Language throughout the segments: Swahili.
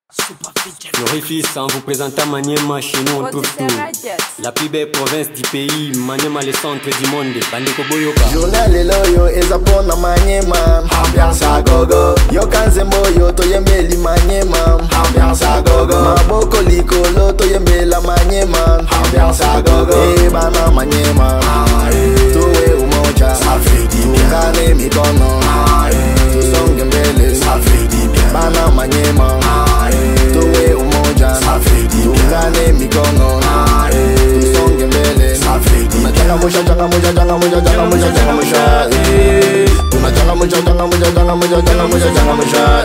Glorifie sans vous présenter Maniema, chez nous on trouve tout. La plus belle province du pays, Maniema le centre du monde. Bandeko Boyoka. Journal loyo ezapona Maniema. Ambiance à gogo. Yo kanzembo yo toyembeli Maniema. Ambiance à gogo. Maboko likolo toyembela Maniema. Ambiance à gogo. Bana Maniema. Tuwe umoja. Ça fait du bien. Tungane mikono. Tusonge mbele. Ça fait du bien. Bana Maniema. Tuwe umoja. Ça fait du bien. Tungane mikono. Tusonge mbele. Ça fait du bien. Changa musha changa musha changa musha changa musha changa musha. Tunachanga musha changa musha changa musha changa musha changa musha.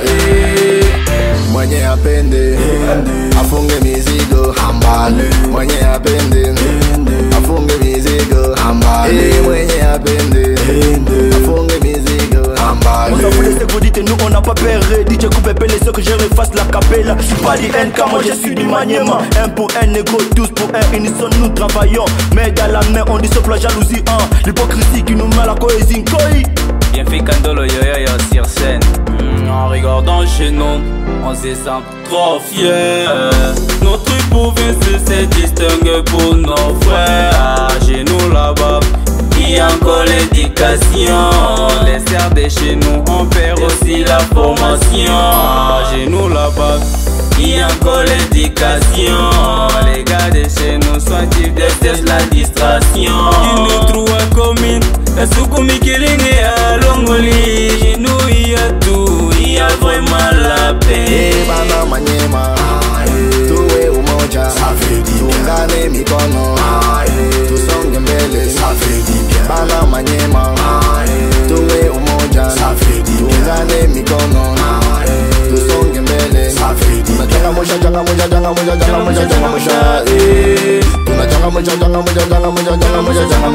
Mwenye apende afunge mizigo hambale. Mwenye apende afunge mizigo hambale. Mwenye apende afunge mizigo hambale. On s'en fout laisser vous dites nous on n'a pas peur. DJ coupe et les que je refasse la capella. Je suis pas du NK, moi je suis du Maniema. Un pour un égaux, tous pour un, unison nous travaillons. Mais dans la main on dissoute la jalousie, l'hypocrisie qui nous met la cohésion. Bien fait Kandolo yo yo yo sur scène. En regardant chez nous, on se sent trop fiers. Notre province se distingue pour nos frères. Chez nous là-bas, il y a encore l'éducation. Les serres de chez nous, on perd aussi la formation. Chez nous là-bas, il y a encore l'éducation. Les gars de chez nous sont types de la distraction. Ils nous trouvent commune. La Soukoumi Kilingi à Longoli. Chez nous il y a tout, il y a vraiment la paix. Bana Maniema, tuwe umoja. Ça fait du bien. Tungane mikono, tusonge mbele. Ça fait du bien. Bana Maniema, tuwe umoja. Ça fait du bien. Tungane mikono, tusonge mbele. Ça fait du bien. Changa musha changa musha changa musha changa musha changa musha. Tunachanga musha changa musha changa musha changa musha changa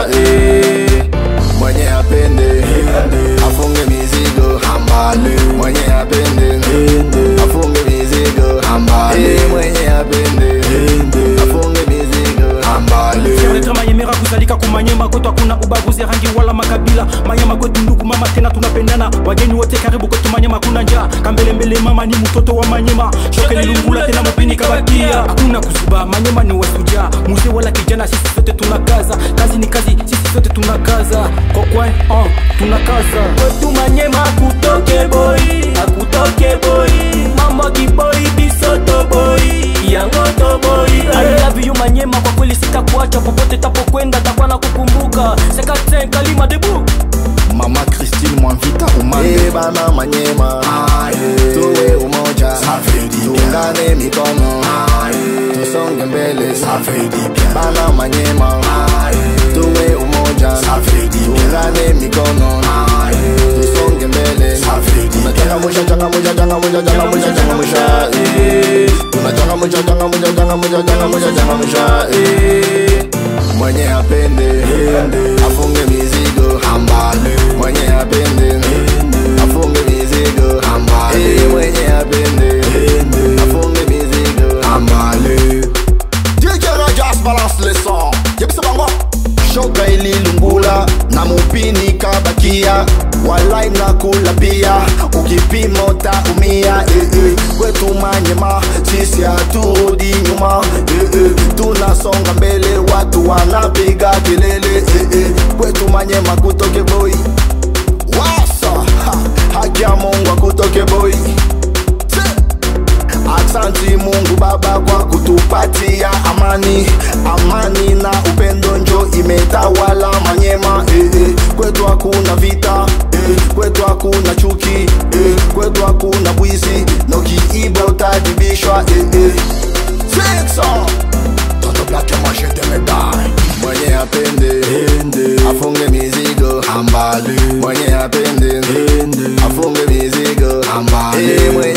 musha. Mwenye apende afunge mizigo hambale. Mwenye apende afunge mizigo hambale. Mwenye apende afunge mizigo hambale. Siaretra Mayemera kuzalika kumanyema kwetu hakuna ubaguzi rangi wala makabila. Manyema kwetu ndugu mama tena tunapendana. Wageni wote karibu kwetu Manyema kuna njaa. Kambele mbele mama ni mtoto wa Manyema. Shoke ni lungula tena mpini kabakia. Hakuna kusuba Manyema ni wasuja. Mzee wala kijana sisi sote tunakaza. Kazi ni kazi sisi sote tunakaza. Kokwe tunakaza. Kwetu Manyema kutoke boy. Akutoke boy. Mama kiboy bisoto boy. Yangoto boy. I love you Manyema kwa kweli sitakuacha popote tapokwenda takwa na kukumbuka. Sekate kalima debu. Mama Christine Mwamvita umande. Bana Maniema, tuwe umoja. Ça fait du bien. Tungane mikono, tusonge mbele. Ça fait du bien. Bana Maniema, tuwe umoja. Ça fait du bien. Tungane mikono, tusonge mbele. Ça fait du bien. Changa musha changa musha changa musha changa musha changa musha. Tunachanga musha changa musha changa musha changa musha changa musha. Mwenye apende afunge mizigo hambale. Mwenye apende afunge mizigo hambale. Mwenye apende afunge mizigo hambale. DJ Rajas balance le son. Yebisa bangwa. Shoka ili lungula na mupini kabakia. Walai na kula pia. Ukipima utaumia. Kwetu Manyema sisi haturudi nyuma. Tunasonga mbele watu wanapiga kelele. Kwetu Manyema kutoke boy. Wasa haki ya Mungu kutoke boy. Asante Mungu Baba kwa kutupatia amani. Amani na upendo njo imetawala Manyema. Kwetu hakuna vita, kwetu hakuna chuki, kwetu hakuna bwizi. Nokiiba utajibishwa. Sexo Toto Black mache de medai. Mwenye apende afunge mizigo hambale. Mwenye apende afunge mizigo hambale.